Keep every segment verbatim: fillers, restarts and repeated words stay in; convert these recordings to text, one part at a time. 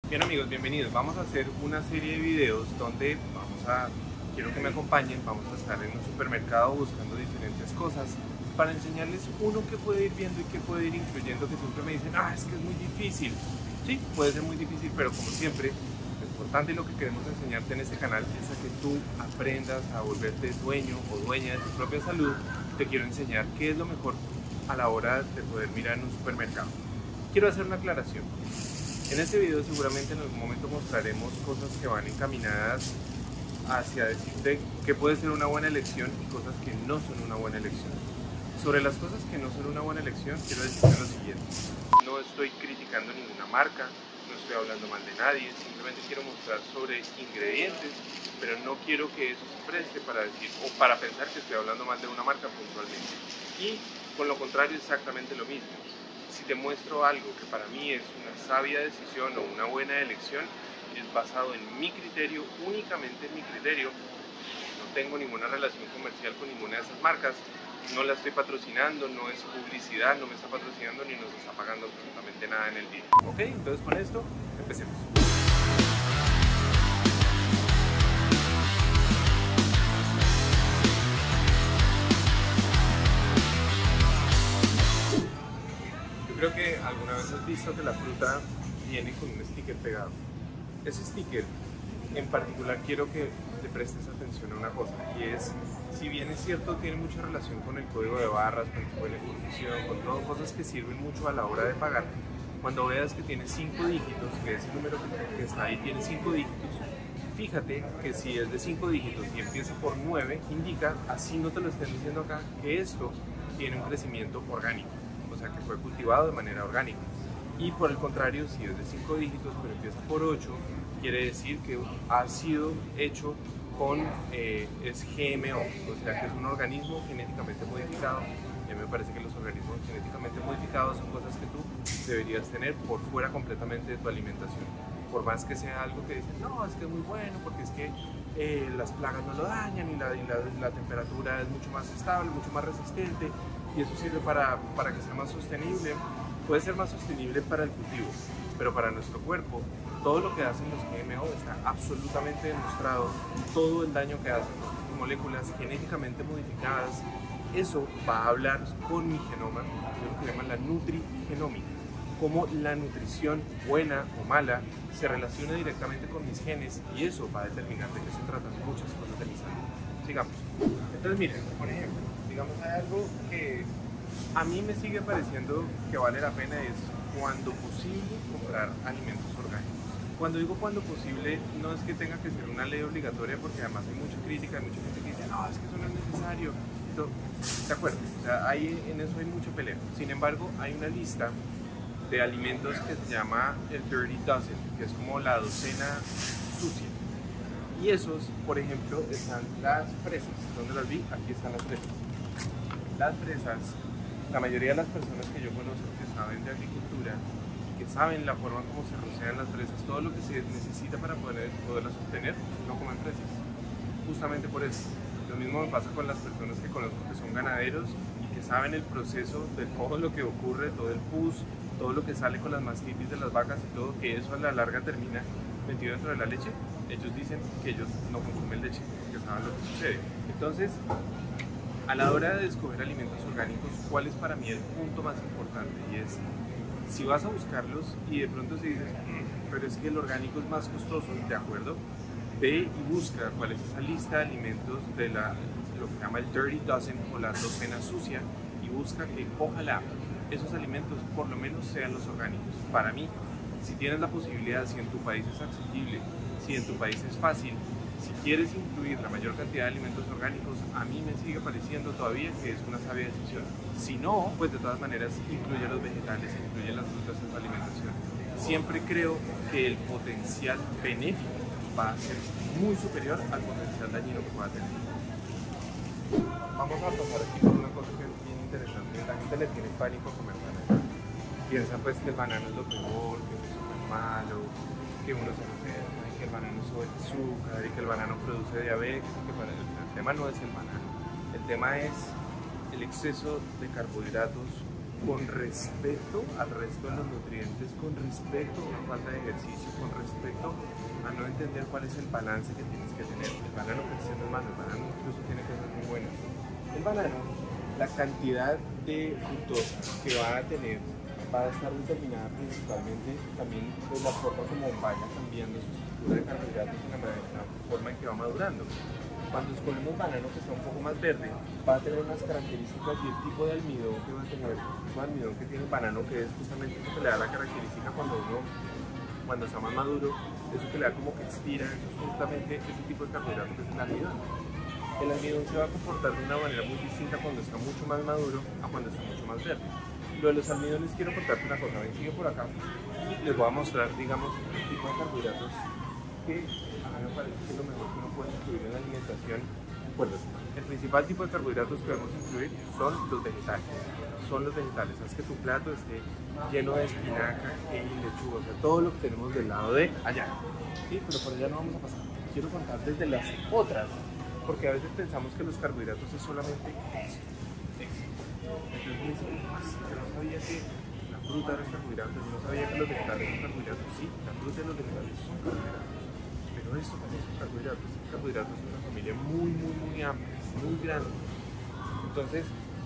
Bien amigos, bienvenidos. Vamos a hacer una serie de videos donde vamos a, quiero que me acompañen, vamos a estar en un supermercado buscando diferentes cosas para enseñarles uno que puede ir viendo y que puede ir incluyendo, que siempre me dicen, ah, es que es muy difícil. Sí, puede ser muy difícil, pero como siempre, lo importante y lo que queremos enseñarte en este canal es a que tú aprendas a volverte dueño o dueña de tu propia salud. Te quiero enseñar qué es lo mejor a la hora de poder mirar en un supermercado. Quiero hacer una aclaración. En este video seguramente en algún momento mostraremos cosas que van encaminadas hacia decirte que puede ser una buena elección y cosas que no son una buena elección. Sobre las cosas que no son una buena elección, quiero decirte lo siguiente. No estoy criticando ninguna marca, no estoy hablando mal de nadie, simplemente quiero mostrar sobre ingredientes, pero no quiero que eso se preste para decir o para pensar que estoy hablando mal de una marca puntualmente. Y con lo contrario, exactamente lo mismo. Si te muestro algo que para mí es una sabia decisión o una buena elección, es basado en mi criterio, únicamente en mi criterio. No tengo ninguna relación comercial con ninguna de esas marcas, no la estoy patrocinando, no es publicidad, no me está patrocinando ni nos está pagando absolutamente nada en el video. Ok, entonces con esto empecemos. Creo que alguna vez has visto que la fruta viene con un sticker pegado. Ese sticker, en particular, quiero que te prestes atención a una cosa, y es, si bien es cierto, tiene mucha relación con el código de barras, con el código de confusión, con todo, cosas que sirven mucho a la hora de pagar. Cuando veas que tiene cinco dígitos, que ese número que está ahí tiene cinco dígitos, fíjate que si es de cinco dígitos y empieza por nueve, indica, así no te lo estén diciendo acá, que esto tiene un crecimiento orgánico. O sea, que fue cultivado de manera orgánica. Y por el contrario, si es de cinco dígitos pero empieza por ocho, quiere decir que ha sido hecho con, eh, es G M O, o sea que es un organismo genéticamente modificado. Y a mí me parece que los organismos genéticamente modificados son cosas que tú deberías tener por fuera completamente de tu alimentación. Por más que sea algo que dicen, no, es que es muy bueno porque es que eh, las plagas no lo dañan y, la, y la, la temperatura es mucho más estable, mucho más resistente, y eso sirve para, para que sea más sostenible. Puede ser más sostenible para el cultivo, pero para nuestro cuerpo, todo lo que hacen los G M O está absolutamente demostrado, todo el daño que hacen las moléculas genéticamente modificadas. Eso va a hablar con mi genoma, de lo que llaman la nutrigenómica, cómo la nutrición buena o mala se relaciona directamente con mis genes, y eso va a determinar de qué se tratan muchas cosas de mi salud. Sigamos. Entonces miren, por ejemplo, digamos, hay algo que a mí me sigue pareciendo que vale la pena, es cuando posible comprar alimentos orgánicos. Cuando digo cuando posible, no es que tenga que ser una ley obligatoria, porque además hay mucha crítica, hay mucha gente que dice, no, es que eso no es necesario. ¿De acuerdo? O sea, hay, en eso hay mucho pelea. Sin embargo, hay una lista de alimentos que se llama el Dirty Dozen, que es como la docena sucia. Y esos, por ejemplo, están las fresas. ¿Dónde las vi? Aquí están las fresas. Las fresas, la mayoría de las personas que yo conozco que saben de agricultura, que saben la forma como se rocean las fresas, todo lo que se necesita para poder, poderlas obtener, no comen fresas. Justamente por eso. Lo mismo me pasa con las personas que conozco que son ganaderos y que saben el proceso de todo lo que ocurre, todo el pus, todo lo que sale con las mastitis de las vacas y todo, que eso a la larga termina metido dentro de la leche. Ellos dicen que ellos no consumen leche, porque saben lo que sucede. Entonces, a la hora de escoger alimentos orgánicos, ¿cuál es para mí el punto más importante? Y es, si vas a buscarlos y de pronto se dices, mmm, pero es que el orgánico es más costoso, ¿de acuerdo? Ve y busca cuál es esa lista de alimentos de la, lo que se llama el Dirty Dozen o la docena sucia, y busca que ojalá esos alimentos por lo menos sean los orgánicos. Para mí, si tienes la posibilidad, si en tu país es accesible, si en tu país es fácil, si quieres incluir la mayor cantidad de alimentos orgánicos, a mí me sigue pareciendo todavía que es una sabia decisión. Si no, pues de todas maneras incluye los vegetales, incluye las frutas en tu alimentación. Siempre creo que el potencial benéfico va a ser muy superior al potencial dañino que pueda tener. Vamos a pasar aquí por una cosa que es bien interesante. La gente le tiene pánico a comer banano. Piensa pues que el banano es lo peor, que es súper malo, que uno se enferma, y que el banano sube el azúcar, y que el banano produce diabetes. Que el, el tema no es el banano, el tema es el exceso de carbohidratos con respecto al resto de los nutrientes, con respecto a una falta de ejercicio, con respecto a no entender cuál es el balance que tienes que tener. El banano per se no es malo, el banano incluso tiene cosas muy buenas. El banano, la cantidad de fructosa que va a tener va a estar determinada principalmente también de la forma como vaya cambiando su estructura de carbohidratos y la, la forma en que va madurando. Cuando escogemos banano que está un poco más verde, va a tener unas características y el tipo de almidón que va a tener, el tipo de almidón que tiene el banano, que es justamente eso que le da la característica cuando uno, cuando está más maduro, eso que le da como que expira, eso es justamente ese tipo de carbohidrato que es el almidón. El almidón se va a comportar de una manera muy distinta cuando está mucho más maduro a cuando está mucho más verde. Lo de los almidones quiero contarte una cosa, ven, sigue por acá y les voy a mostrar, digamos, el tipo de carbohidratos que a mí me parece que es lo mejor que uno puede incluir en la alimentación. Bueno, el principal tipo de carbohidratos que debemos incluir son los vegetales, son los vegetales, haz que tu plato esté lleno de espinaca, kale, lechuga, o sea, todo lo que tenemos del lado de allá, ¿sí? Pero por allá no vamos a pasar, quiero contar desde las otras, porque a veces pensamos que los carbohidratos es solamente eso, eso. Entonces me dicen, yo no sabía que la fruta era carbohidratos, yo no sabía que los vegetales eran carbohidratos. Sí, la fruta y los vegetales son carbohidratos, pero esto también son carbohidratos. Los carbohidratos son una familia muy, muy, muy amplia, muy grande. Entonces,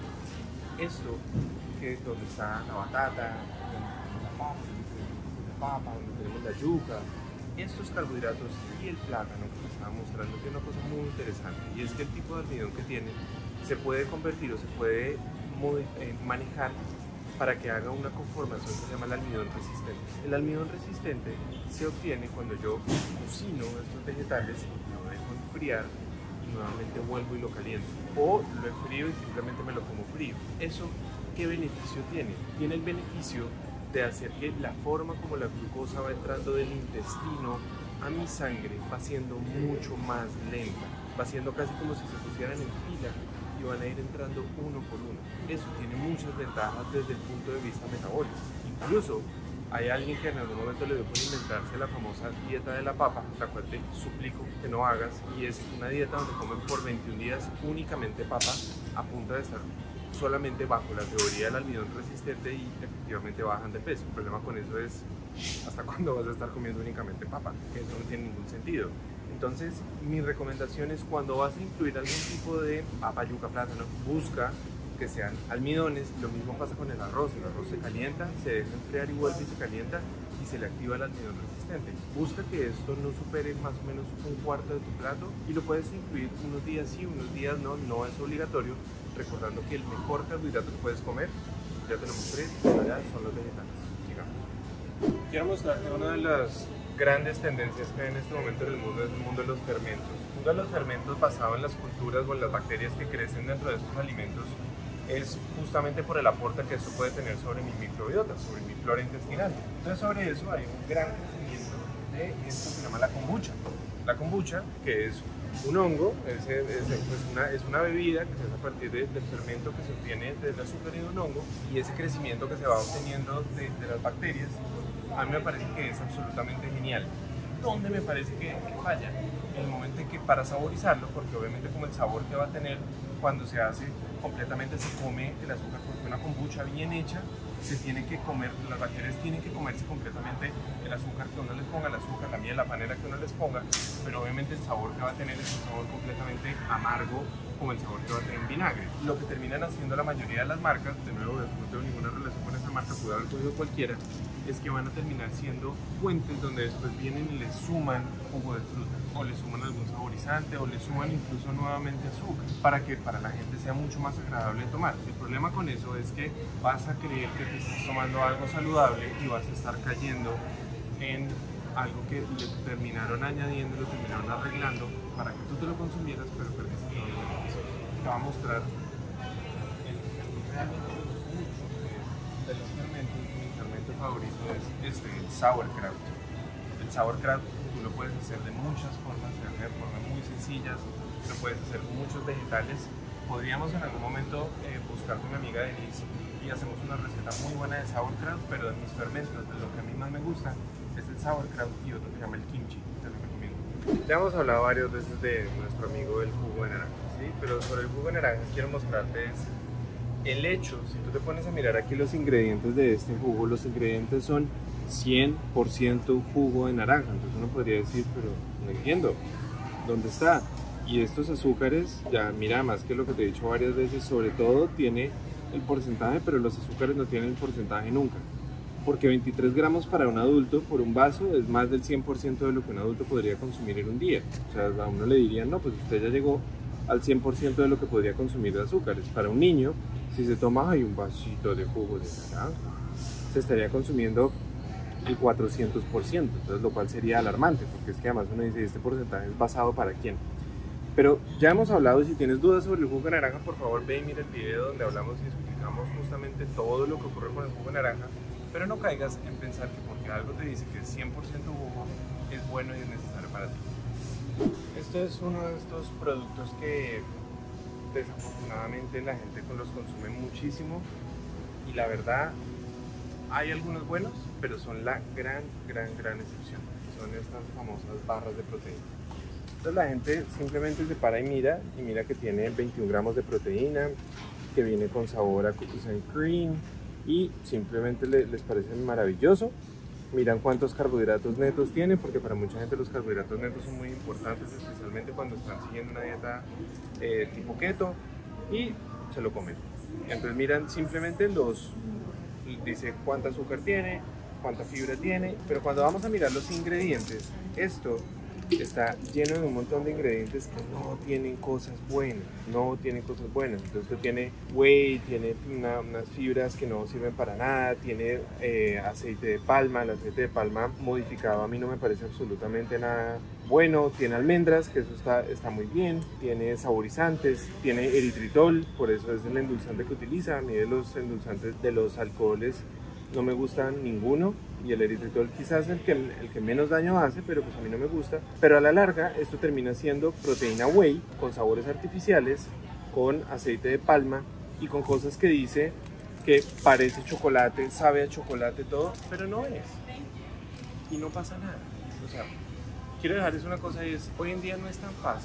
esto, que es donde está la batata, donde tenemos la papa, donde tenemos la papa, donde tenemos la yuca, estos carbohidratos y el plátano que me estaba mostrando tiene una cosa muy interesante, y es que el tipo de almidón que tiene se puede convertir o se puede eh, manejar para que haga una conformación que se llama el almidón resistente. El almidón resistente se obtiene cuando yo cocino estos vegetales, lo dejo enfriar y nuevamente vuelvo y lo caliento, o lo enfrío y simplemente me lo como frío. ¿Eso qué beneficio tiene? Tiene el beneficio de hacer que la forma como la glucosa va entrando del intestino a mi sangre va siendo mucho más lenta, va siendo casi como si se pusieran en fila y van a ir entrando uno por uno. Eso tiene muchas ventajas desde el punto de vista metabólico. Incluso hay alguien que en algún momento le dio por inventarse la famosa dieta de la papa, la cual te suplico que no hagas, y es una dieta donde comen por veintiún días únicamente papa a punta de estar solamente bajo la teoría del almidón resistente y efectivamente bajan de peso. El problema con eso es hasta cuándo vas a estar comiendo únicamente papa, que eso no tiene ningún sentido. Entonces, mi recomendación es cuando vas a incluir algún tipo de papa, yuca, plátano, busca que sean almidones. Lo mismo pasa con el arroz. El arroz se calienta, se deja enfriar y vuelve y se calienta y se le activa el almidón resistente. Busca que esto no supere más o menos un cuarto de tu plato y lo puedes incluir unos días sí, unos días no, no es obligatorio, recordando que el mejor carbohidrato que puedes comer, ya tenemos tres, son los vegetales. Digamos. Quiero mostrarte una de las grandes tendencias que hay en este momento en el mundo, es el mundo de los fermentos. El mundo de los fermentos basado en las culturas o en las bacterias que crecen dentro de estos alimentos es justamente por el aporte que esto puede tener sobre mi microbiota, sobre mi flora intestinal. Entonces sobre eso hay un gran crecimiento de esto que se llama la kombucha. La kombucha, que es un hongo, es, es, es, una, es una bebida que se hace a partir de, del fermento que se obtiene del azúcar y de un hongo, y ese crecimiento que se va obteniendo de, de las bacterias, a mí me parece que es absolutamente genial. ¿Dónde me parece que, que falla? En el momento en que para saborizarlo, porque obviamente como el sabor que va a tener cuando se hace completamente, se come el azúcar, porque una kombucha bien hecha se tiene que comer, las bacterias tienen que comerse completamente el azúcar que uno les ponga, el azúcar, la miel, la panela que uno les ponga, pero obviamente el sabor que va a tener es un sabor completamente amargo, como el sabor que va a tener en vinagre. Lo que terminan haciendo la mayoría de las marcas, de nuevo no tengo ninguna relación con esa marca, pude haber cogido cualquiera, es que van a terminar siendo fuentes donde después vienen y le suman jugo de fruta, o le suman algún saborizante, o le suman incluso nuevamente azúcar, para que para la gente sea mucho más agradable de tomar. El problema con eso es que vas a creer que te estás tomando algo saludable y vas a estar cayendo en algo que le terminaron añadiendo, lo terminaron arreglando para que tú te lo consumieras, pero perdiste todo el beneficio. Te va a mostrar el que realmente mucho de los fermentos. Mi fermento favorito es este, el sauerkraut. El sauerkraut tú lo puedes hacer de muchas formas, de formas muy sencillas, lo puedes hacer con muchos vegetales. Podríamos en algún momento eh, buscar con mi amiga Denise y hacemos una receta muy buena de sauerkraut, pero de mis fermentos, de lo que a mí más me gusta es el sauerkraut y otro que se llama el kimchi, te lo recomiendo. Ya hemos hablado varias veces de nuestro amigo el jugo de naranja, ¿sí? Pero sobre el jugo de naranja quiero mostrarte es el hecho, si tú te pones a mirar aquí los ingredientes de este jugo, los ingredientes son cien por ciento jugo de naranja. Entonces uno podría decir, pero no entiendo, ¿dónde está? Y estos azúcares, ya mira, más que lo que te he dicho varias veces, sobre todo tiene el porcentaje, pero los azúcares no tienen el porcentaje nunca. Porque veintitrés gramos para un adulto por un vaso es más del cien por ciento de lo que un adulto podría consumir en un día. O sea, a uno le dirían, no, pues usted ya llegó al cien por ciento de lo que podría consumir de azúcares. Para un niño, si se toma ay, un vasito de jugo de naranja, se estaría consumiendo el cuatrocientos por ciento, entonces lo cual sería alarmante, porque es que además uno dice, ¿este porcentaje es basado para quién? Pero ya hemos hablado, y si tienes dudas sobre el jugo de naranja, por favor ve y mira el video donde hablamos y explicamos justamente todo lo que ocurre con el jugo de naranja, pero no caigas en pensar que porque algo te dice que es cien por ciento jugo, es bueno y es necesario para ti. Esto es uno de estos productos que desafortunadamente la gente los consume muchísimo, y la verdad hay algunos buenos, pero son la gran, gran, gran excepción. Son estas famosas barras de proteína. Entonces la gente simplemente se para y mira, y mira que tiene veintiún gramos de proteína, que viene con sabor a cookies and cream, y simplemente le, les parece maravilloso. Miran cuántos carbohidratos netos tiene, porque para mucha gente los carbohidratos netos son muy importantes, especialmente cuando están siguiendo una dieta eh, tipo keto, y se lo comen. Entonces miran simplemente los, dice cuánta azúcar tiene, cuánta fibra tiene, pero cuando vamos a mirar los ingredientes, esto está lleno de un montón de ingredientes que no tienen cosas buenas, no tienen cosas buenas. Entonces esto tiene whey, tiene una, unas fibras que no sirven para nada, tiene eh, aceite de palma, el aceite de palma modificado a mí no me parece absolutamente nada bueno, tiene almendras, que eso está, está muy bien, tiene saborizantes, tiene eritritol, por eso es el endulzante que utiliza. A mí de los endulzantes de los alcoholes no me gustan ninguno, y el eritritol quizás el que, el que menos daño hace, pero pues a mí no me gusta. Pero a la larga esto termina siendo proteína whey con sabores artificiales, con aceite de palma y con cosas que dice que parece chocolate, sabe a chocolate todo, pero no es. Y no pasa nada. O sea, quiero dejarles una cosa, y es, hoy en día no es tan fácil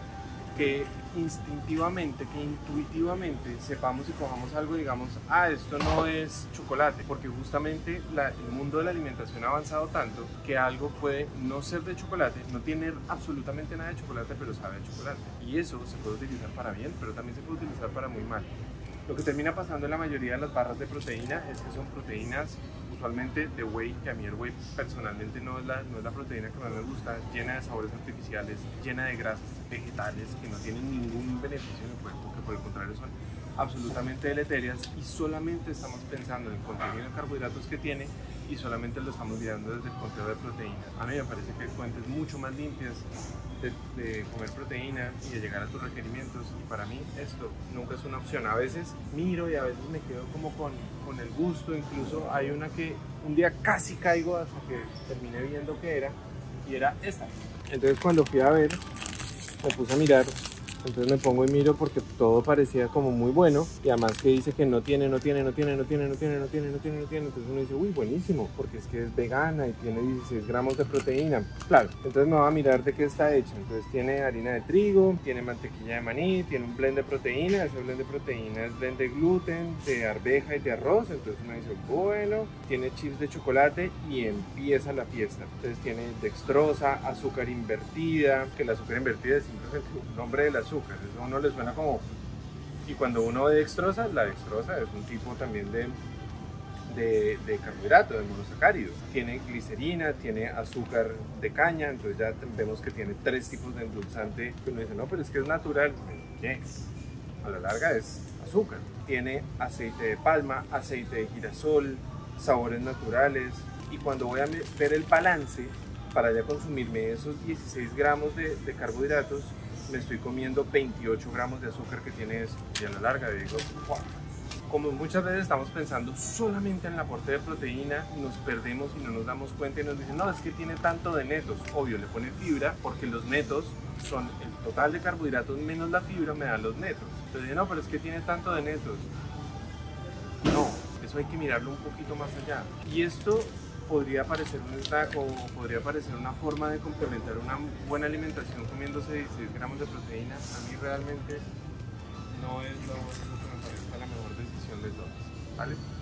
que instintivamente, que intuitivamente sepamos y cojamos algo y digamos, ah, esto no es chocolate, porque justamente la, el mundo de la alimentación ha avanzado tanto que algo puede no ser de chocolate, no tener absolutamente nada de chocolate, pero sabe a chocolate. Y eso se puede utilizar para bien, pero también se puede utilizar para muy mal. Lo que termina pasando en la mayoría de las barras de proteína es que son proteínas usualmente de whey, que a mí el whey personalmente no es, la, no es la proteína que más me gusta, llena de sabores artificiales, llena de grasas vegetales que no tienen ningún beneficio en el cuerpo, que por el contrario son absolutamente deleterias, y solamente estamos pensando en el contenido de carbohidratos que tiene y solamente lo estamos mirando desde el conteo de proteínas. A mí me parece que hay fuentes mucho más limpias de, de comer proteína y de llegar a tus requerimientos, y para mí esto nunca es una opción. A veces miro y a veces me quedo como con, con el gusto. Incluso hay una que un día casi caigo hasta que terminé viendo qué era, y era esta. Entonces cuando fui a ver, me puse a mirar. Entonces me pongo y miro porque todo parecía como muy bueno, y además que dice que no tiene, no tiene, no tiene, no tiene, no tiene, no tiene, no tiene, no tiene. Entonces uno dice, uy, buenísimo, porque es que es vegana y tiene dieciséis gramos de proteína. Claro, entonces me va a mirar de qué está hecha. Entonces tiene harina de trigo, tiene mantequilla de maní, tiene un blend de proteína. Ese blend de proteína es blend de gluten, de arveja y de arroz. Entonces uno dice, bueno, tiene chips de chocolate, y empieza la fiesta. Entonces tiene dextrosa, azúcar invertida, que el azúcar invertida es simplemente un nombre del azúcar. Eso a uno le suena como... Y cuando uno ve dextrosa, la dextrosa es un tipo también de, de, de carbohidrato, de monosacáridos. Tiene glicerina, tiene azúcar de caña, entonces ya vemos que tiene tres tipos de endulzante, que uno dice, no, pero es que es natural. ¿Qué? A la larga es azúcar. Tiene aceite de palma, aceite de girasol, sabores naturales, y cuando voy a ver el balance, para ya consumirme esos dieciséis gramos de, de carbohidratos, me estoy comiendo veintiocho gramos de azúcar que tiene eso, y a la larga digo, wow. Como muchas veces estamos pensando solamente en el aporte de proteína, nos perdemos y no nos damos cuenta y nos dicen, no, es que tiene tanto de netos. Obvio, le ponen fibra, porque los netos son el total de carbohidratos menos la fibra me dan los netos. Entonces dicen, no, pero es que tiene tanto de netos. No, eso hay que mirarlo un poquito más allá. Y esto podría parecer un snack, o podría parecer una forma de complementar una buena alimentación comiéndose dieciséis gramos de proteína. A mí realmente no es lo, lo que me parece la mejor decisión de todas, ¿vale?